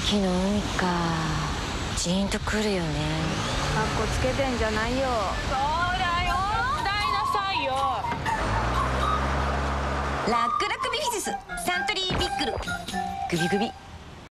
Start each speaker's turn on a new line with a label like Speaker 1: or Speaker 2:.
Speaker 1: 秋の海か。ジーンとくるよね。
Speaker 2: かっこつけてんじゃないよ。
Speaker 3: そうだよ、手伝いなさいよ。
Speaker 1: ラックラクビフィズスサントリーピックル。グビグビ。